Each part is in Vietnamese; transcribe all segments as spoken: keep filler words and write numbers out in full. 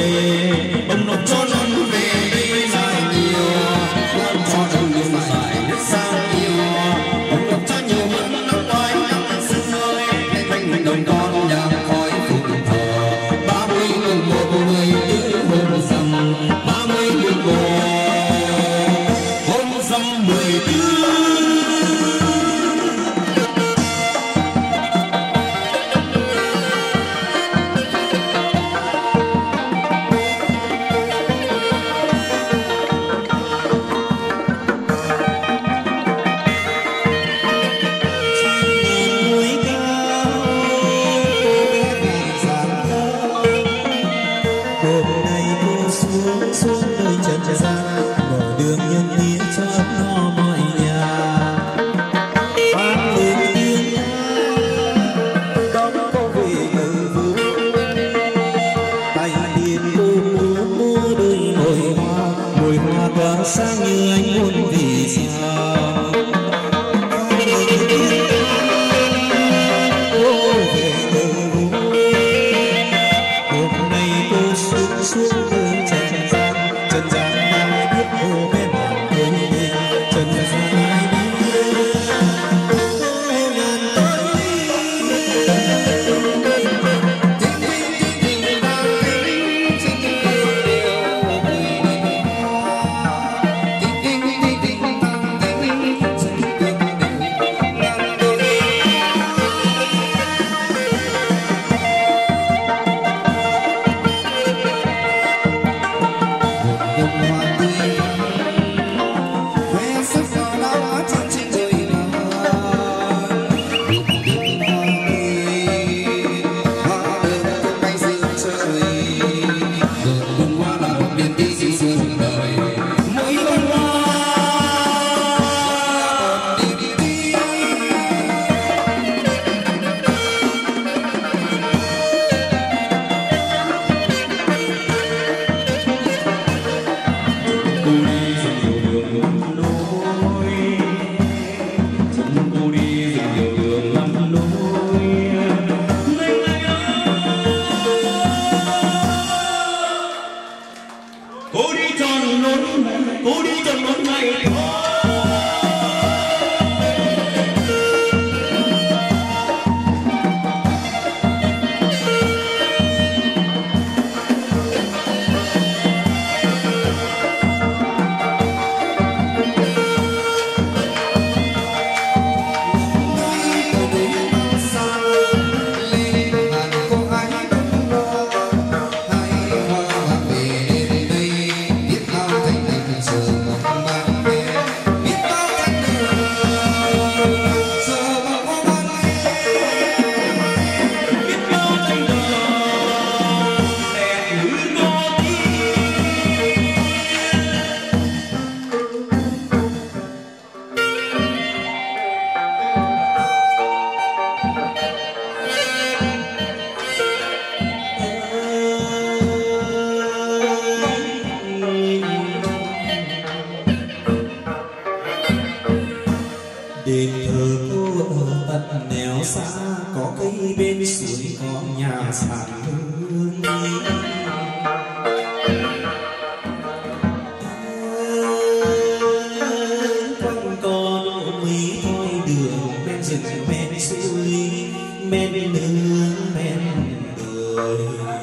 về, ông nó cho non về đây dài nhiều, con cho đông đường dài nhất sang yêu, ông nó cho nhiều hơn năm ngoái năm xưa, thành đồng con nhà khói phụng thờ, ba mươi mùng một mười tứ hôm rằm, ba mươi mùng một hôm rằm mười tứ. Sáng như anh muốn vì sao cô về từ hôm nay cô xuống xuống với trần gian trần gian ai biết cô bên lòng cô đi trần gian ai biết ngàn tối đền thờ cô ở tận nẻo xa, có cây bên suối có nhà sàn hương quanh co độ mấy thôi đường men rừng men suối men nương men đời.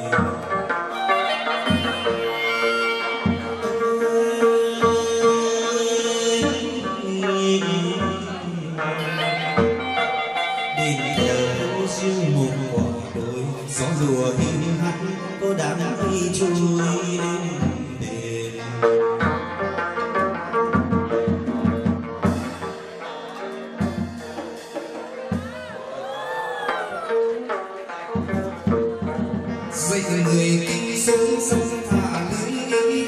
Gió rùa hin hắt có đám mây trôi lên đền. Dậy người kinh sông sông thả lưới,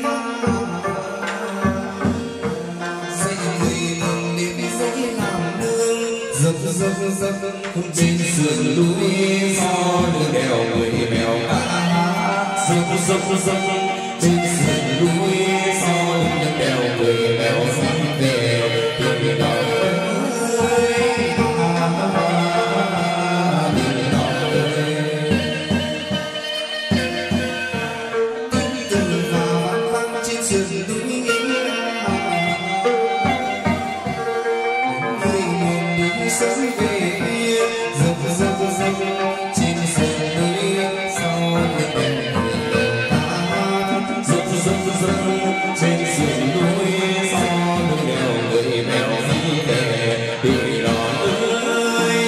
dậy người mừng đến dậy làm nương, dập dập dập không trên sườn núi gió đưa đèo người mèo ca dập dập dập trên sườn núi gió đưa đèo người mèo dẫn về tìm đỏ ơi tìm đỏ ơi. rực rỡ trên sườn núi gió đường đèo người mèo đi về đi lò ơi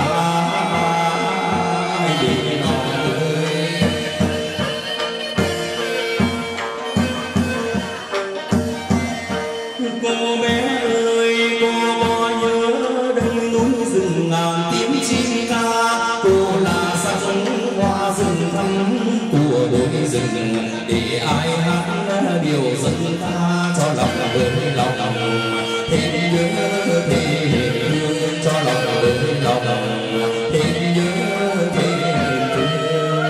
ai đi lò ơi. Cô bé ơi cô có nhớ đây núi rừng ngàn tiếng chim ca, cô là sắc hoa rừng thắm của đôi rừng để ai hát điều dân ta cho lòng với lòng thêm nhớ thêm thương cho lòng với lòng thêm nhớ thêm thương.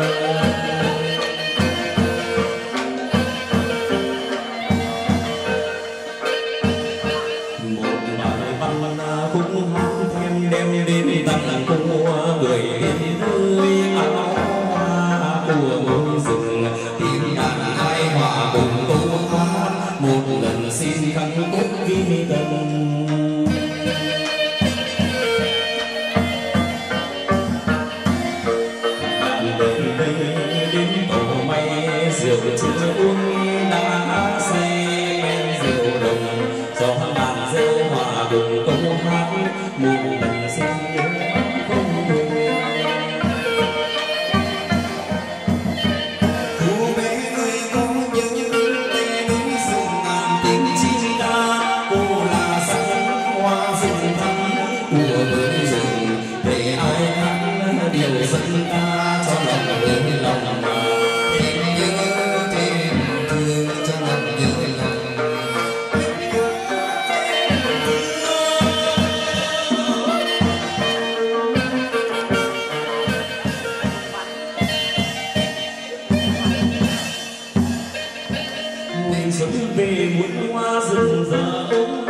Một bài văn khúc hát thêm đem đến tặng cô người đến nơi áo hoa của ngôi rừng tiếng đàn hai hòa cùng câu hát một lần xin khăn cúc ghi tần. Đàn đây đến tổ may rượu chưa uống đã say men rượu đồng gió đàn rêu hòa cùng câu hát một lần xin nhớ không quên. Cô bé ơi có nhớ đây núi rừng ngàn tiếng chim ca, cô là sắc hoa rừng thắm của núi rừng để ai hát điều dân ca cho lòng với lòng thêm nhớ thêm thương cho lòng nhớ lòng. Tình xuân về muôn hoa rừng rỡ